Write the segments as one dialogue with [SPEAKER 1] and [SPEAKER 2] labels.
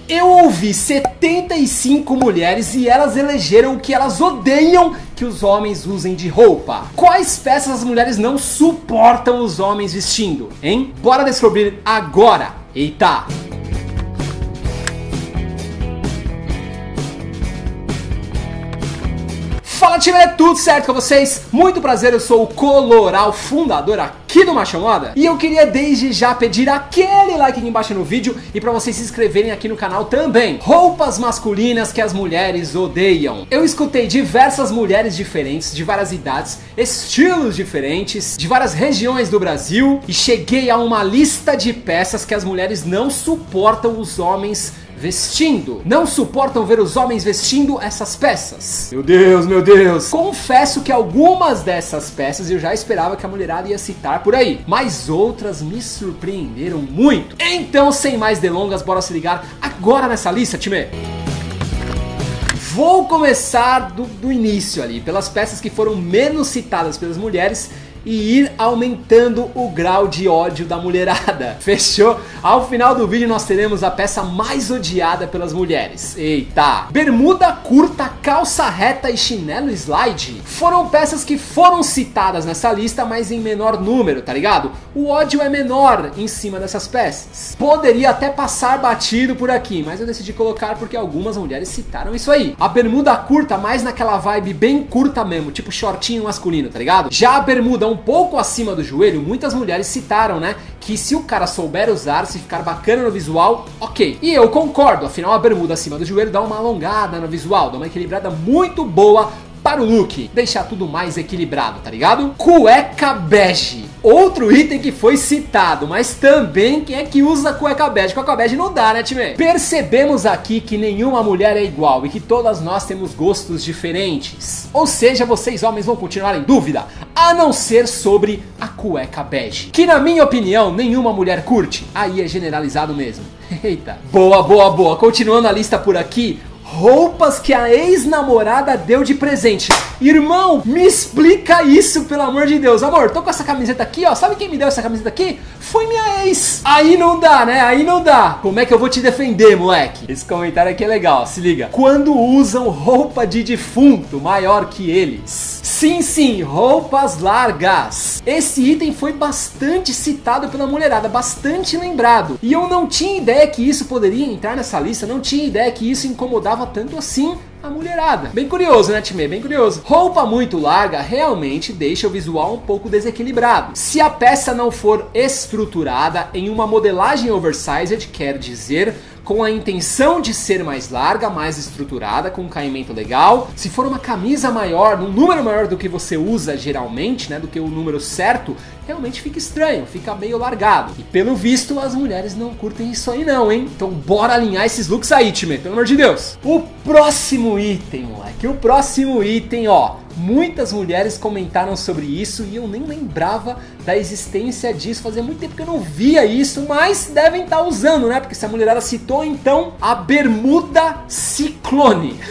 [SPEAKER 1] Eu ouvi 75 mulheres e elas elegeram o que elas odeiam que os homens usem de roupa. Quais peças as mulheres não suportam os homens vestindo, hein? Bora descobrir agora. Eita! Fala, time, é tudo certo com vocês? Muito prazer, eu sou o Coloral, fundador aqui do Macho Moda. E eu queria desde já pedir aquele like aqui embaixo no vídeo e pra vocês se inscreverem aqui no canal também. Roupas masculinas que as mulheres odeiam. Eu escutei diversas mulheres diferentes, de várias idades, estilos diferentes, de várias regiões do Brasil, e cheguei a uma lista de peças que as mulheres não suportam os homens vestindo. Não suportam ver os homens vestindo essas peças. Meu Deus, meu Deus. Confesso que algumas dessas peças eu já esperava que a mulherada ia citar por aí, mas outras me surpreenderam muito. Então, sem mais delongas, bora se ligar agora nessa lista, time. Vou começar do início ali, pelas peças que foram menos citadas pelas mulheres, e ir aumentando o grau de ódio da mulherada. Fechou? Ao final do vídeo nós teremos a peça mais odiada pelas mulheres. Eita! Bermuda curta, calça reta e chinelo slide foram peças que foram citadas nessa lista, mas em menor número, tá ligado? O ódio é menor em cima dessas peças. Poderia até passar batido por aqui, mas eu decidi colocar porque algumas mulheres citaram isso aí. A bermuda curta, mais naquela vibe bem curta mesmo, tipo shortinho masculino, tá ligado? Já a bermuda um pouco acima do joelho, muitas mulheres citaram, né, que se o cara souber usar, se ficar bacana no visual, ok. E eu concordo, afinal a bermuda acima do joelho dá uma alongada no visual, dá uma equilibrada muito boa para o look, deixar tudo mais equilibrado, tá ligado? Cueca bege, outro item que foi citado, mas também quem é que usa cueca bege? Cueca bege não dá, né, time? Percebemos aqui que nenhuma mulher é igual e que todas nós temos gostos diferentes. Ou seja, vocês homens vão continuar em dúvida, a não ser sobre a cueca bege, que na minha opinião nenhuma mulher curte. Aí é generalizado mesmo. Eita. Boa, boa, boa. Continuando a lista por aqui, roupas que a ex-namorada deu de presente. Irmão, me explica isso, pelo amor de Deus. Amor, tô com essa camiseta aqui, ó. Sabe quem me deu essa camiseta aqui? Foi minha ex. Aí não dá, né? Aí não dá. Como é que eu vou te defender, moleque? Esse comentário aqui é legal, se liga. Quando usam roupa de defunto maior que eles. Sim, sim, roupas largas. Esse item foi bastante citado pela mulherada, bastante lembrado. E eu não tinha ideia que isso poderia entrar nessa lista, não tinha ideia que isso incomodava tanto assim a mulherada. Bem curioso, né, time? Bem curioso. Roupa muito larga realmente deixa o visual um pouco desequilibrado. Se a peça não for estruturada em uma modelagem oversized, quer dizer, com a intenção de ser mais larga, mais estruturada, com um caimento legal. Se for uma camisa maior, num número maior do que você usa geralmente, né, do que o número certo, realmente fica estranho, fica meio largado. E pelo visto, as mulheres não curtem isso aí não, hein? Então bora alinhar esses looks aí, time, pelo amor de Deus. O próximo item, moleque, o próximo item, ó. Muitas mulheres comentaram sobre isso e eu nem lembrava da existência disso. Fazia muito tempo que eu não via isso, mas devem estar usando, né? Porque se a mulherada citou, então, a bermuda ciclone.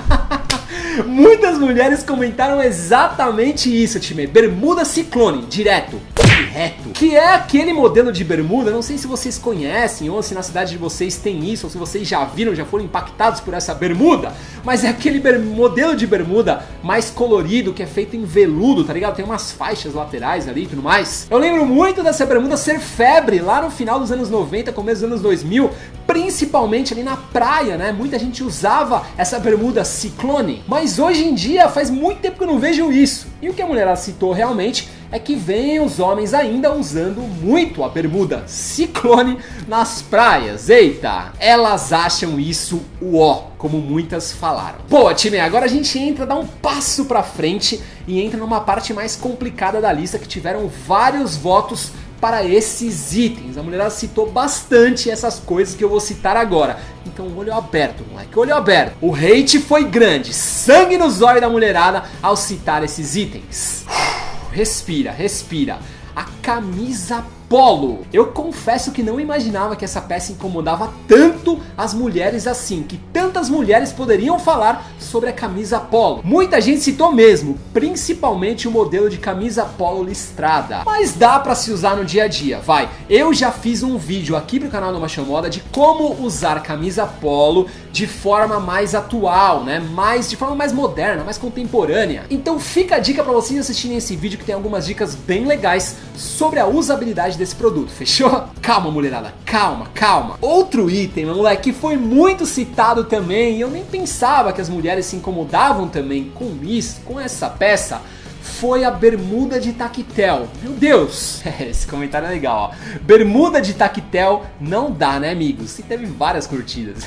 [SPEAKER 1] Muitas mulheres comentaram exatamente isso, time. Bermuda ciclone, direto. Reto, que é aquele modelo de bermuda, não sei se vocês conhecem ou se na cidade de vocês tem isso, ou se vocês já viram, já foram impactados por essa bermuda, mas é aquele modelo de bermuda mais colorido, que é feito em veludo, tá ligado? Tem umas faixas laterais ali e tudo mais. Eu lembro muito dessa bermuda ser febre lá no final dos anos 90, começo dos anos 2000, principalmente ali na praia, né? Muita gente usava essa bermuda ciclone, mas hoje em dia faz muito tempo que eu não vejo isso. E o que a mulher citou realmente é que vem os homens ainda usando muito a bermuda ciclone nas praias. Eita, elas acham isso uó, como muitas falaram. Boa, time, agora a gente entra, dá um passo pra frente e entra numa parte mais complicada da lista, que tiveram vários votos para esses itens. A mulherada citou bastante essas coisas que eu vou citar agora. Então, olho aberto, moleque, olho aberto. O hate foi grande, sangue nos olhos da mulherada ao citar esses itens. Respira, respira. A camisa polo. Eu confesso que não imaginava que essa peça incomodava tanto as mulheres assim, que tantas mulheres poderiam falar sobre a camisa polo. Muita gente citou mesmo, principalmente o modelo de camisa polo listrada. Mas dá pra se usar no dia a dia, vai. Eu já fiz um vídeo aqui pro canal do Machão Moda de como usar camisa polo de forma mais atual, né? De forma mais moderna, mais contemporânea. Então fica a dica pra vocês assistirem esse vídeo, que tem algumas dicas bem legais sobre a usabilidade desse produto, fechou? Calma, mulherada, calma, calma. Outro item, meu moleque, que foi muito citado também, e eu nem pensava que as mulheres se incomodavam também com isso, com essa peça, foi a bermuda de tactel. Meu Deus, esse comentário é legal, ó. Bermuda de tactel não dá, né, amigos? E teve várias curtidas.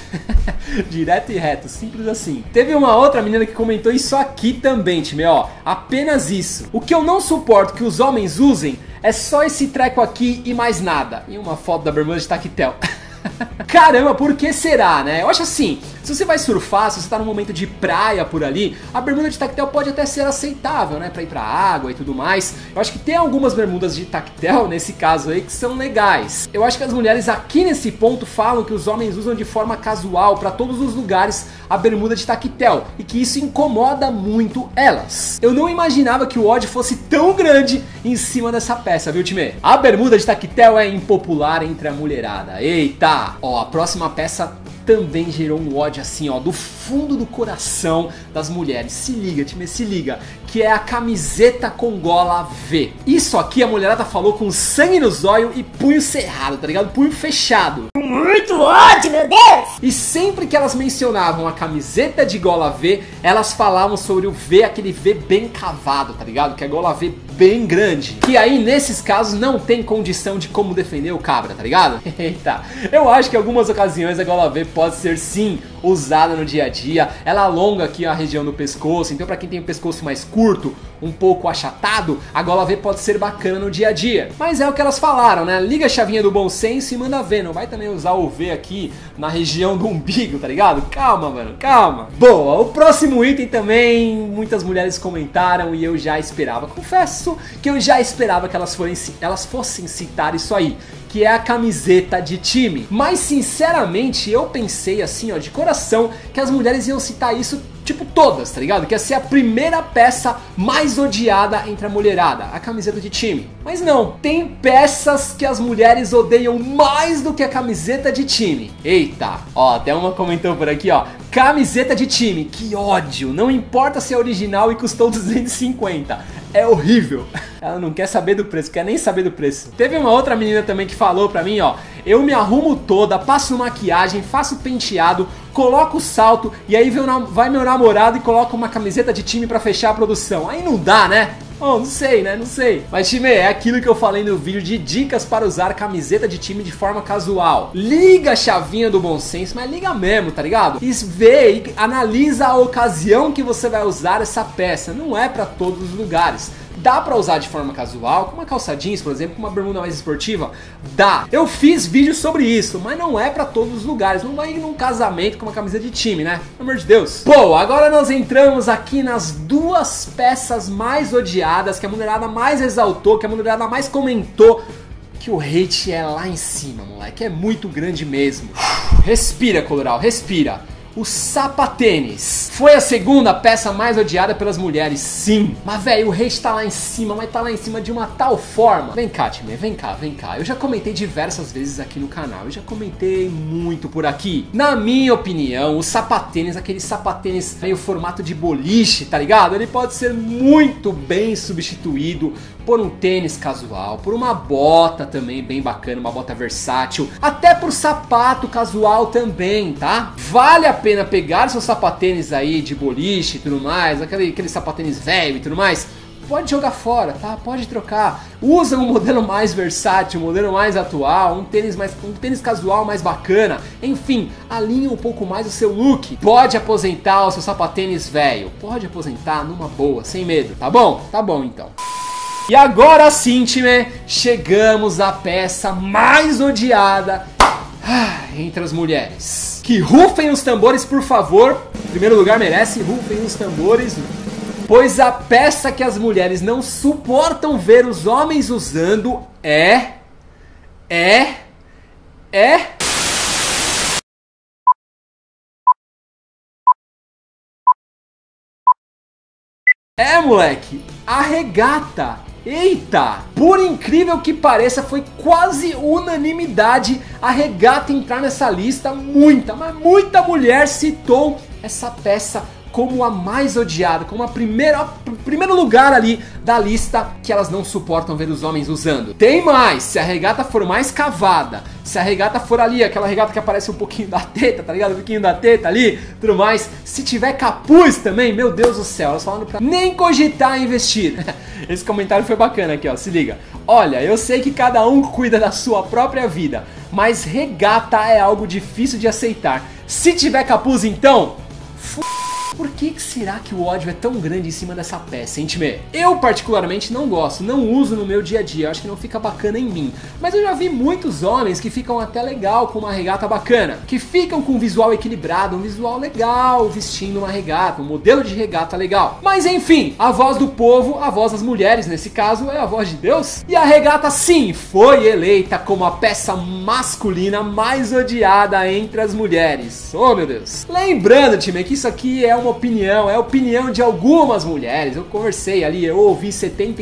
[SPEAKER 1] Direto e reto, simples assim. Teve uma outra menina que comentou isso aqui também, time, ó. Apenas isso. O que eu não suporto que os homens usem é só esse treco aqui e mais nada. E uma foto da bermuda de tactel. Caramba, por que será, né? Eu acho assim, se você vai surfar, se você tá num momento de praia por ali, a bermuda de tactel pode até ser aceitável, né? Pra ir pra água e tudo mais. Eu acho que tem algumas bermudas de tactel, nesse caso aí, que são legais. Eu acho que as mulheres aqui nesse ponto falam que os homens usam de forma casual pra todos os lugares a bermuda de tactel, e que isso incomoda muito elas. Eu não imaginava que o ódio fosse tão grande em cima dessa peça, viu, time? A bermuda de tactel é impopular entre a mulherada. Eita! Ó, a próxima peça também gerou um ódio assim, ó, do fundo do coração das mulheres. Se liga, time, se liga. Que é a camiseta com gola V. Isso aqui a mulherada falou com sangue nos olhos e punho cerrado, tá ligado? Punho fechado.
[SPEAKER 2] Muito ódio, meu Deus!
[SPEAKER 1] E sempre que elas mencionavam a camiseta de gola V, elas falavam sobre o V, aquele V bem cavado, tá ligado? Que é gola V bem grande. Que aí, nesses casos, não tem condição de como defender o cabra, tá ligado? Eita, eu acho que em algumas ocasiões a gola V pode ser sim usada no dia a dia. Ela alonga aqui a região do pescoço, então pra quem tem o pescoço mais curto, um pouco achatado, a gola V pode ser bacana no dia a dia. Mas é o que elas falaram, né? Liga a chavinha do bom senso e manda ver. Não vai também usar o V aqui na região do umbigo, tá ligado? Calma, mano, calma. Boa, o próximo item também muitas mulheres comentaram e eu já esperava. Confesso que eu já esperava que elas fossem citar isso aí, que é a camiseta de time. Mas sinceramente eu pensei assim, ó, de coração, que as mulheres iam citar isso tipo todas, tá ligado? Que ia ser a primeira peça mais odiada entre a mulherada, a camiseta de time. Mas não, tem peças que as mulheres odeiam mais do que a camiseta de time. Eita, ó, até uma comentou por aqui, ó. Camiseta de time, que ódio, não importa se é original e custou 250. É horrível. Ela não quer saber do preço, quer nem saber do preço. Teve uma outra menina também que falou pra mim, ó. Eu me arrumo toda, passo maquiagem, faço penteado, coloco o salto e aí vai meu namorado e coloca uma camiseta de time pra fechar a produção. Aí não dá, né? Oh, não sei, né? Não sei. Mas, time, é aquilo que eu falei no vídeo de dicas para usar camiseta de time de forma casual. Liga a chavinha do bom senso, mas liga mesmo, tá ligado? E vê e analisa a ocasião que você vai usar essa peça. Não é pra todos os lugares. Dá pra usar de forma casual, com uma calça jeans, por exemplo, com uma bermuda mais esportiva? Dá. Eu fiz vídeo sobre isso, mas não é pra todos os lugares. Não vai ir num casamento com uma camiseta de time, né? Pelo amor de Deus. Bom, agora nós entramos aqui nas duas peças mais odiadas, que a mulherada mais exaltou, que a mulherada mais comentou, que o hate é lá em cima, moleque. É muito grande mesmo. Respira, Coloral, respira. O sapatênis foi a segunda peça mais odiada pelas mulheres, sim. Mas, velho, o hate tá lá em cima, mas tá lá em cima de uma tal forma. Vem cá, time, vem cá, vem cá. Eu já comentei diversas vezes aqui no canal, eu já comentei muito por aqui. Na minha opinião, o sapatênis, aquele sapatênis meio formato de boliche, tá ligado? Ele pode ser muito bem substituído por um tênis casual, por uma bota também bem bacana, uma bota versátil, até por sapato casual também, tá? Vale a pena pegar seu sapatênis aí de boliche e tudo mais, aquele sapatênis velho e tudo mais, pode jogar fora, tá? Pode trocar. Usa um modelo mais versátil, um modelo mais atual, um tênis casual mais bacana. Enfim, alinha um pouco mais o seu look. Pode aposentar o seu sapatênis velho, pode aposentar numa boa, sem medo, tá bom? Tá bom então. E agora sim, time, chegamos à peça mais odiada entre as mulheres. Que rufem os tambores, por favor. Em primeiro lugar merece, rufem os tambores. Pois a peça que as mulheres não suportam ver os homens usando é... moleque, a regata. Eita! Por incrível que pareça, foi quase unanimidade a regata entrar nessa lista. Mas muita mulher citou essa peça como a mais odiada, como primeiro lugar ali da lista que elas não suportam ver os homens usando. Tem mais, se a regata for mais cavada, se a regata for ali, aquela regata que aparece um pouquinho da teta, tá ligado? Um pouquinho da teta ali, tudo mais. Se tiver capuz também, meu Deus do céu, elas falando pra nem cogitar investir. Esse comentário foi bacana aqui, ó, se liga. Olha, eu sei que cada um cuida da sua própria vida, mas regata é algo difícil de aceitar. Se tiver capuz então, por que será que o ódio é tão grande em cima dessa peça, hein, time? Eu particularmente não gosto, não uso no meu dia a dia, acho que não fica bacana em mim. Mas eu já vi muitos homens que ficam até legal com uma regata bacana, que ficam com um visual equilibrado, um visual legal, vestindo uma regata, um modelo de regata legal. Mas enfim, a voz do povo, a voz das mulheres nesse caso, é a voz de Deus. E a regata sim, foi eleita como a peça masculina mais odiada entre as mulheres. Oh meu Deus. Lembrando, time, que isso aqui é uma opinião, é a opinião de algumas mulheres. Eu conversei ali, eu ouvi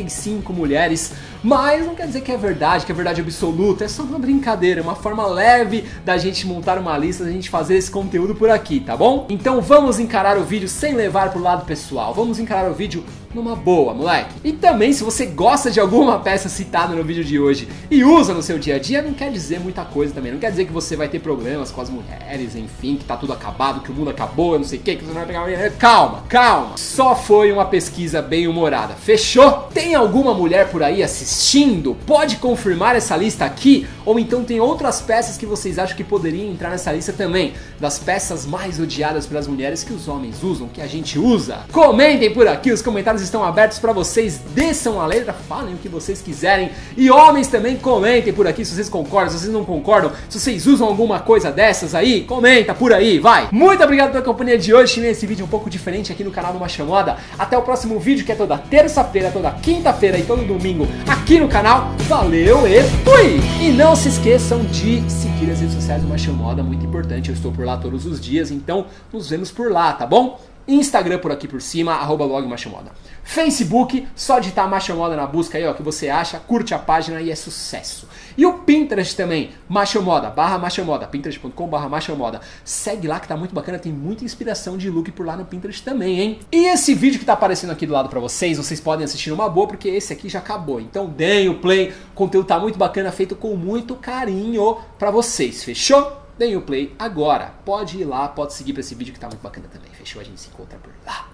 [SPEAKER 1] 75 mulheres, mas não quer dizer que é verdade absoluta. É só uma brincadeira, uma forma leve da gente montar uma lista, da gente fazer esse conteúdo por aqui, tá bom? Então vamos encarar o vídeo sem levar pro lado pessoal, vamos encarar o vídeo numa boa, moleque. E também, se você gosta de alguma peça citada no vídeo de hoje e usa no seu dia a dia, não quer dizer muita coisa também. Não quer dizer que você vai ter problemas com as mulheres, enfim, que tá tudo acabado, que o mundo acabou, eu não sei o que você não vai pegar... Calma, calma. Só foi uma pesquisa bem humorada. Fechou? Tem alguma mulher por aí assistindo? Pode confirmar essa lista aqui? Ou então tem outras peças que vocês acham que poderiam entrar nessa lista também? Das peças mais odiadas pelas mulheres que os homens usam, que a gente usa? Comentem por aqui, os comentários estão abertos para vocês, desçam a letra, falem o que vocês quiserem. E homens também comentem por aqui se vocês concordam, se vocês não concordam, se vocês usam alguma coisa dessas aí, comenta por aí, vai! Muito obrigado pela companhia de hoje, nesse vídeo um pouco diferente aqui no canal do Macho Moda. Até o próximo vídeo, que é toda terça-feira, toda quinta-feira e todo domingo aqui no canal. Valeu e fui! E não se esqueçam de seguir as redes sociais do Macho Moda, muito importante, eu estou por lá todos os dias, então nos vemos por lá, tá bom? Instagram por aqui por cima, @blogmachomoda. Facebook, só digitar Macho Moda na busca aí, ó, que você acha, curte a página e é sucesso. E o Pinterest também, Macho Moda, /Macho Moda, pinterest.com/Macho Moda. Segue lá que tá muito bacana, tem muita inspiração de look por lá no Pinterest também, hein? E esse vídeo que tá aparecendo aqui do lado pra vocês podem assistir numa boa, porque esse aqui já acabou. Então deem o play, o conteúdo tá muito bacana, feito com muito carinho pra vocês, fechou? Deem o play agora. Pode ir lá, pode seguir pra esse vídeo que tá muito bacana também. Fechou? A gente se encontra por lá.